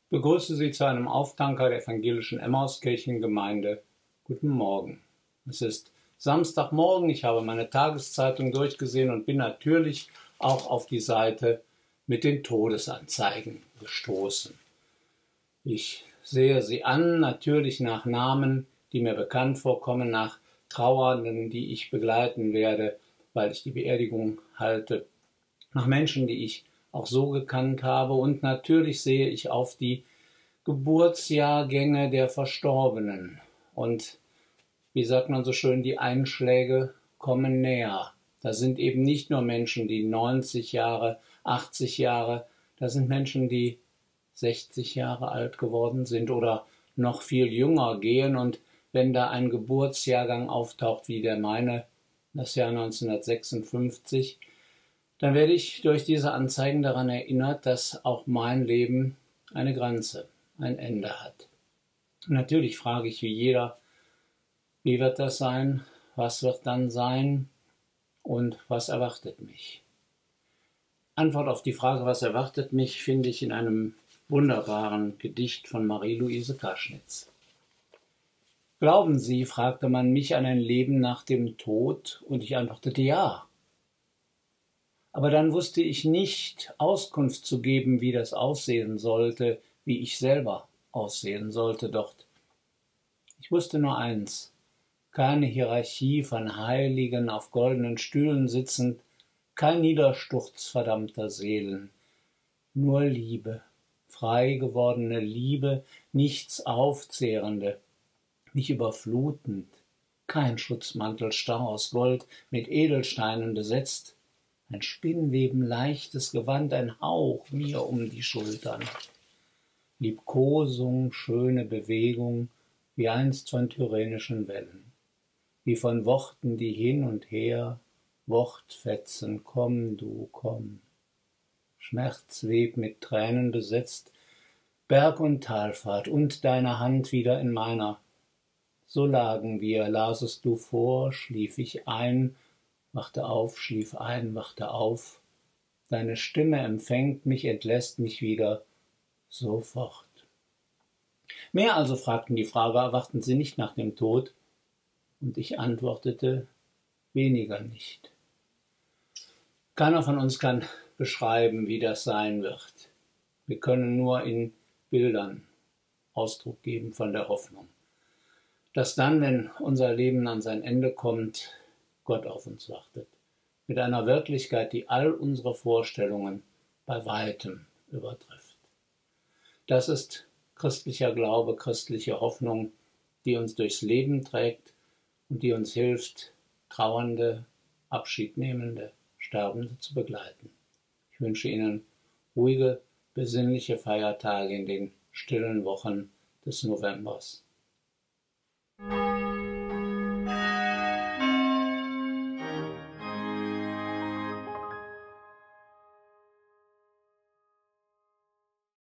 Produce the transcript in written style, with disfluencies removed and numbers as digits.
Ich begrüße Sie zu einem Auftanker der evangelischen Emmauskirchengemeinde. Guten Morgen. Es ist Samstagmorgen, ich habe meine Tageszeitung durchgesehen und bin natürlich auch auf die Seite mit den Todesanzeigen gestoßen. Ich sehe sie an, natürlich nach Namen, die mir bekannt vorkommen, nach Trauernden, die ich begleiten werde, weil ich die Beerdigung halte, nach Menschen, die ich auch so gekannt habe, und natürlich sehe ich auf die Geburtsjahrgänge der Verstorbenen. Und wie sagt man so schön, die Einschläge kommen näher. Da sind eben nicht nur Menschen, die 90 Jahre, 80 Jahre, da sind Menschen, die 60 Jahre alt geworden sind oder noch viel jünger gehen. Und wenn da ein Geburtsjahrgang auftaucht wie der meine, das Jahr 1956, dann werde ich durch diese Anzeigen daran erinnert, dass auch mein Leben eine Grenze, ein Ende hat. Und natürlich frage ich wie jeder, wie wird das sein, was wird dann sein und was erwartet mich? Antwort auf die Frage, was erwartet mich, finde ich in einem wunderbaren Gedicht von Marie-Louise Kaschnitz. Glauben Sie, fragte man mich, an ein Leben nach dem Tod, und ich antwortete ja. Aber dann wusste ich nicht, Auskunft zu geben, wie das aussehen sollte, wie ich selber aussehen sollte dort. Ich wusste nur eins: keine Hierarchie von Heiligen auf goldenen Stühlen sitzend, kein Niedersturz verdammter Seelen, nur Liebe, frei gewordene Liebe, nichts Aufzehrende, mich überflutend, kein Schutzmantel starr aus Gold mit Edelsteinen besetzt, ein Spinnweben, leichtes Gewand, ein Hauch mir um die Schultern. Liebkosung, schöne Bewegung, wie einst von tyrrhenischen Wellen, wie von Worten, die hin und her, Wortfetzen, komm, du, komm. Schmerzweb mit Tränen besetzt, Berg- und Talfahrt und deine Hand wieder in meiner. So lagen wir, lasest du vor, schlief ich ein, wachte auf, schlief ein, wachte auf. Deine Stimme empfängt mich, entlässt mich wieder, sofort. Mehr also fragten die Frager, erwarten sie nicht nach dem Tod? Und ich antwortete, weniger nicht. Keiner von uns kann beschreiben, wie das sein wird. Wir können nur in Bildern Ausdruck geben von der Hoffnung, dass dann, wenn unser Leben an sein Ende kommt, Gott auf uns wartet, mit einer Wirklichkeit, die all unsere Vorstellungen bei weitem übertrifft. Das ist christlicher Glaube, christliche Hoffnung, die uns durchs Leben trägt und die uns hilft, Trauernde, Abschiednehmende, Sterbende zu begleiten. Ich wünsche Ihnen ruhige, besinnliche Feiertage in den stillen Wochen des Novembers.